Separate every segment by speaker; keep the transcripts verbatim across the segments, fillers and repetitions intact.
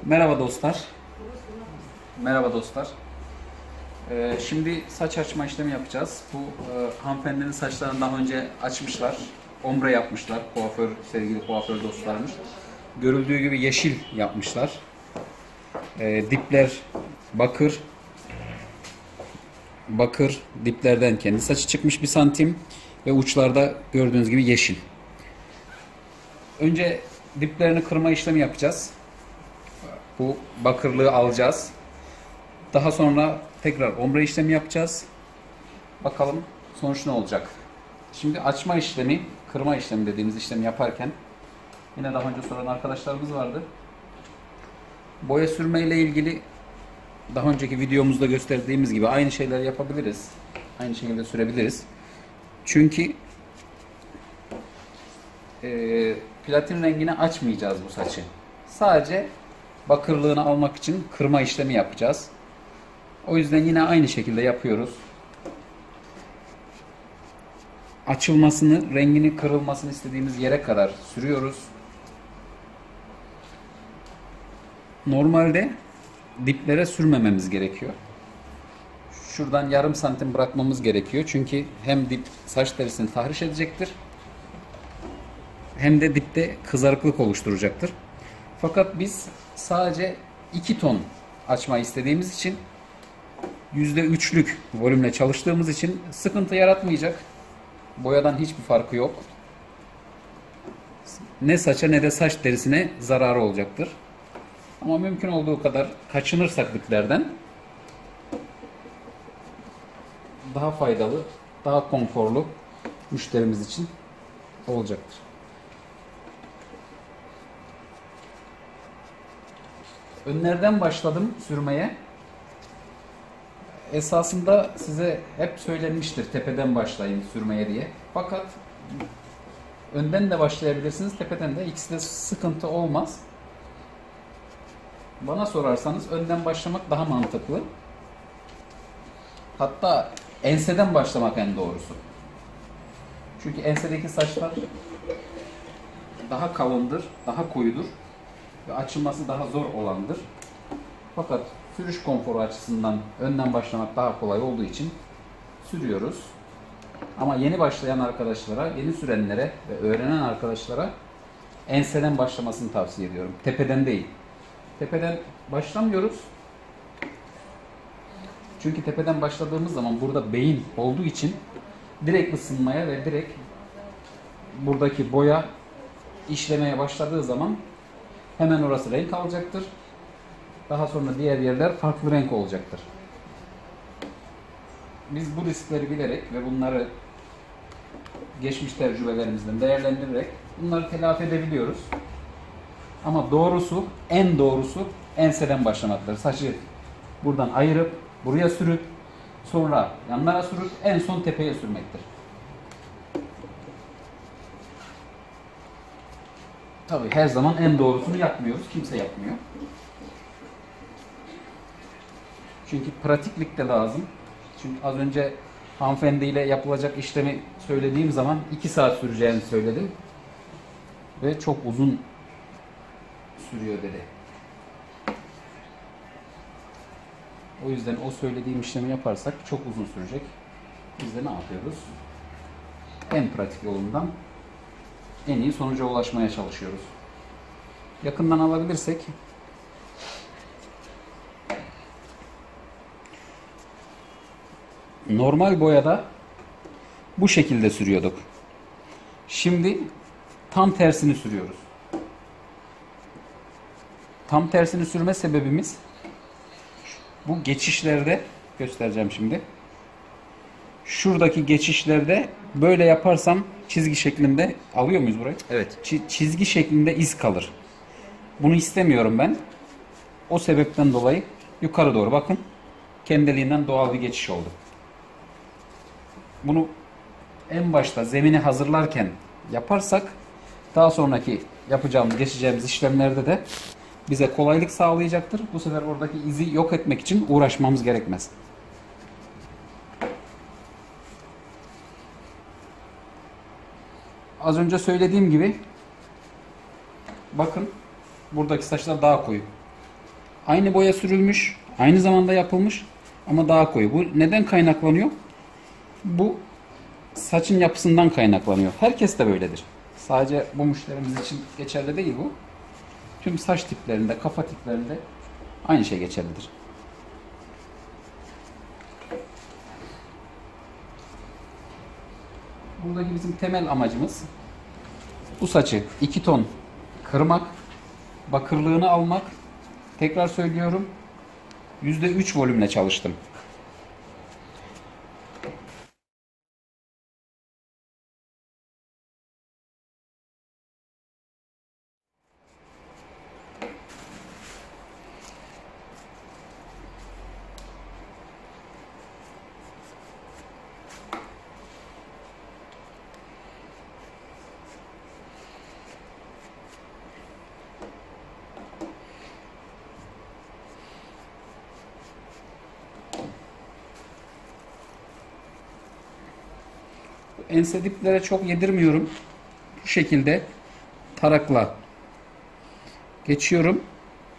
Speaker 1: Merhaba dostlar. Merhaba dostlar. Ee, şimdi saç açma işlemi yapacağız. Bu e, hanımefendinin saçlarını daha önce açmışlar. Ombre yapmışlar. Kuaför, sevgili kuaför dostlarımız. Görüldüğü gibi yeşil yapmışlar. Ee, dipler bakır. Bakır diplerden kendi saçı çıkmış bir santim. Ve uçlarda gördüğünüz gibi yeşil. Önce diplerini kırma işlemi yapacağız. Bu bakırlığı alacağız. Daha sonra tekrar ombre işlemi yapacağız. Bakalım sonuç ne olacak. Şimdi açma işlemi, kırma işlemi dediğimiz işlemi yaparken yine daha önce soran arkadaşlarımız vardı. Boya sürme ile ilgili daha önceki videomuzda gösterdiğimiz gibi aynı şeyleri yapabiliriz. Aynı şekilde sürebiliriz. Çünkü e, platin rengini açmayacağız bu saçı. Sadece bakırlığını almak için kırma işlemi yapacağız. O yüzden yine aynı şekilde yapıyoruz. Açılmasını, rengini kırılmasını istediğimiz yere kadar sürüyoruz. Normalde diplere sürmememiz gerekiyor. Şuradan yarım santim bırakmamız gerekiyor. Çünkü hem dip saç derisini tahriş edecektir, hem de dipte kızarıklık oluşturacaktır. Fakat biz sadece iki ton açma istediğimiz için yüzde üçlük volümle çalıştığımız için sıkıntı yaratmayacak. Boyadan hiçbir farkı yok. Ne saça ne de saç derisine zararı olacaktır. Ama mümkün olduğu kadar kaçınırsak diplerden daha faydalı, daha konforlu müşterimiz için olacaktır. Önlerden başladım sürmeye. Esasında size hep söylenmiştir tepeden başlayın sürmeye diye. Fakat önden de başlayabilirsiniz, tepeden de. İkisi de sıkıntı olmaz. Bana sorarsanız önden başlamak daha mantıklı. Hatta enseden başlamak en doğrusu. Çünkü ensedeki saçlar daha kalındır, daha koyudur ve açılması daha zor olandır. Fakat sürüş konforu açısından önden başlamak daha kolay olduğu için sürüyoruz. Ama yeni başlayan arkadaşlara, yeni sürenlere ve öğrenen arkadaşlara enseden başlamasını tavsiye ediyorum. Tepeden değil. Tepeden başlamıyoruz. Çünkü tepeden başladığımız zaman burada beyin olduğu için direkt ısınmaya ve direkt buradaki boya işlemeye başladığı zaman hemen orası renk alacaktır. Daha sonra diğer yerler farklı renk olacaktır. Biz bu riskleri bilerek ve bunları geçmiş tecrübelerimizden değerlendirerek bunları telafi edebiliyoruz. Ama doğrusu, en doğrusu enseden başlamaktır. Saçı buradan ayırıp, buraya sürüp, sonra yanlara sürüp, en son tepeye sürmektir. Tabii her zaman en doğrusunu yapmıyoruz. Kimse yapmıyor. Çünkü pratiklik de lazım. Çünkü az önce hanımefendiyle yapılacak işlemi söylediğim zaman iki saat süreceğini söyledim. Ve çok uzun sürüyor dedi. O yüzden o söylediğim işlemi yaparsak çok uzun sürecek. Biz de ne yapıyoruz? En pratik yolundan en iyi sonuca ulaşmaya çalışıyoruz. Yakından alabilirsek normal boyada bu şekilde sürüyorduk. Şimdi tam tersini sürüyoruz. Tam tersini sürme sebebimiz bu geçişlerde, göstereceğim şimdi. Şuradaki geçişlerde böyle yaparsam çizgi şeklinde alıyor muyuz burayı?
Speaker 2: Evet.
Speaker 1: Ç- çizgi şeklinde iz kalır. Bunu istemiyorum ben. O sebepten dolayı yukarı doğru bakın. Kendiliğinden doğal bir geçiş oldu. Bunu en başta zemini hazırlarken yaparsak daha sonraki yapacağımız, geçeceğimiz işlemlerde de bize kolaylık sağlayacaktır. Bu sefer oradaki izi yok etmek için uğraşmamız gerekmez. Az önce söylediğim gibi bakın buradaki saçlar daha koyu. Aynı boya sürülmüş, aynı zamanda yapılmış ama daha koyu. Bu neden kaynaklanıyor? Bu saçın yapısından kaynaklanıyor. Herkes de böyledir. Sadece bu müşterimiz için geçerli değil bu. Tüm saç tiplerinde, kafa tiplerinde aynı şey geçerlidir. Buradaki bizim temel amacımız bu saçı iki ton kırmak, bakırlığını almak. Tekrar söylüyorum, yüzde üç volümle çalıştım. Ense diplere çok yedirmiyorum. Bu şekilde tarakla geçiyorum.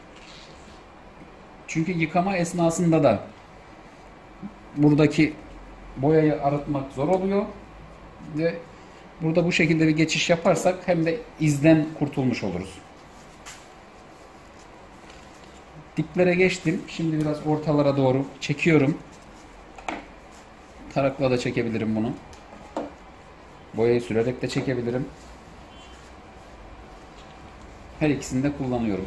Speaker 1: Çünkü yıkama esnasında da buradaki boyayı arıtmak zor oluyor. Ve burada bu şekilde bir geçiş yaparsak hem de izden kurtulmuş oluruz. Diplere geçtim. Şimdi biraz ortalara doğru çekiyorum. Tarakla da çekebilirim bunu. Boyayı sürerek de çekebilirim. Her ikisini de kullanıyorum.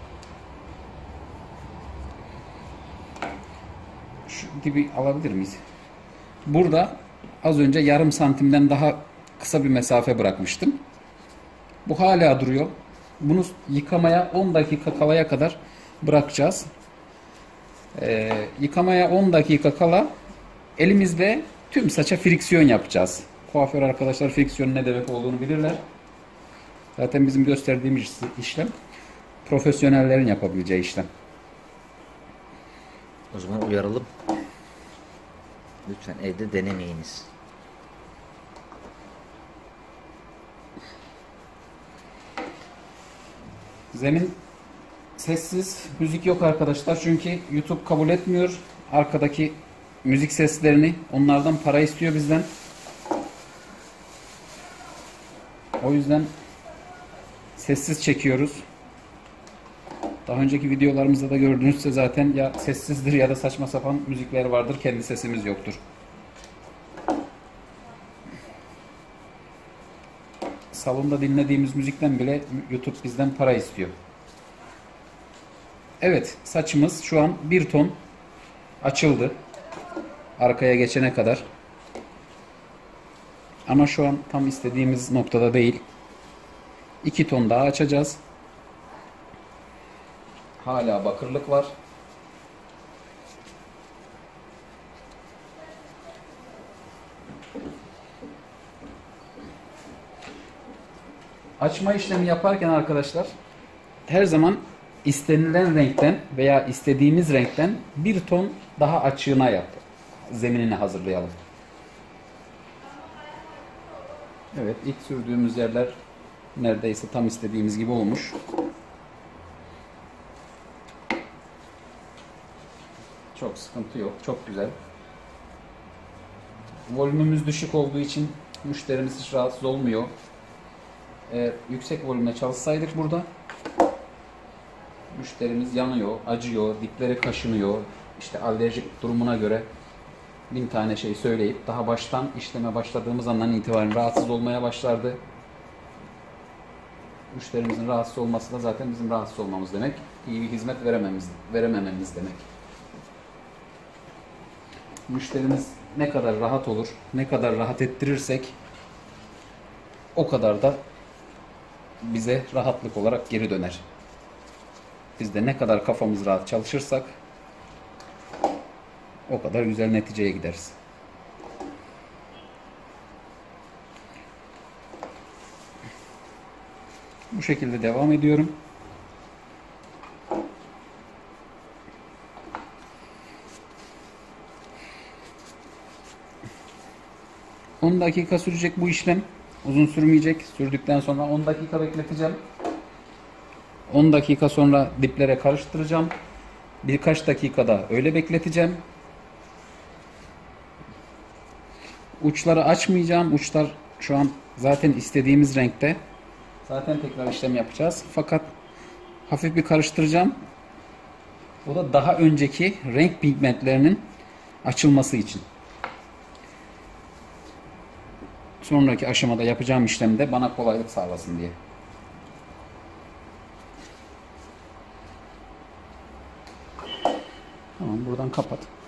Speaker 1: Şu dibi alabilir miyiz? Burada az önce yarım santimden daha kısa bir mesafe bırakmıştım. Bu hala duruyor. Bunu yıkamaya on dakika kalaya kadar bırakacağız. Ee, yıkamaya on dakika kala elimizde tüm saça friksiyon yapacağız. Kuaför arkadaşlar friksiyonun ne demek olduğunu bilirler. Zaten bizim gösterdiğimiz işlem profesyonellerin yapabileceği işlem.
Speaker 2: O zaman uyaralım. Lütfen evde denemeyiniz.
Speaker 1: Zemin sessiz, müzik yok arkadaşlar. Çünkü YouTube kabul etmiyor arkadaki müzik seslerini. Onlardan para istiyor bizden. O yüzden sessiz çekiyoruz. Daha önceki videolarımızda da gördüğünüzde zaten ya sessizdir ya da saçma sapan müzikler vardır. Kendi sesimiz yoktur. Salonda dinlediğimiz müzikten bile YouTube bizden para istiyor. Evet, saçımız şu an bir ton açıldı. Arkaya geçene kadar. Ama şu an tam istediğimiz noktada değil. iki ton daha açacağız. Hala bakırlık var. Açma işlemi yaparken arkadaşlar her zaman istenilen renkten veya istediğimiz renkten bir ton daha açığına yap. Zeminini hazırlayalım. Evet, ilk sürdüğümüz yerler neredeyse tam istediğimiz gibi olmuş. Çok sıkıntı yok. Çok güzel. Volümümüz düşük olduğu için müşterimiz hiç rahatsız olmuyor. Eğer yüksek volümle çalışsaydık burada müşterimiz yanıyor, acıyor, dipleri kaşınıyor. İşte alerjik durumuna göre bin tane şey söyleyip daha baştan işleme başladığımız andan itibaren rahatsız olmaya başlardı. Müşterimizin rahatsız olması da zaten bizim rahatsız olmamız demek. İyi bir hizmet verememiz, veremememiz demek. Müşterimiz ne kadar rahat olur, ne kadar rahat ettirirsek o kadar da bize rahatlık olarak geri döner. Biz de ne kadar kafamız rahat çalışırsak o kadar güzel neticeye gideriz. Bu şekilde devam ediyorum. on dakika sürecek bu işlem. Uzun sürmeyecek. Sürdükten sonra on dakika bekleteceğim. on dakika sonra diplere karıştıracağım. Birkaç dakikada öyle bekleteceğim. Uçları açmayacağım. Uçlar şu an zaten istediğimiz renkte. Zaten tekrar işlem yapacağız. Fakat hafif bir karıştıracağım. O da daha önceki renk pigmentlerinin açılması için. Sonraki aşamada yapacağım işlemde bana kolaylık sağlasın diye. Tamam, buradan kapat.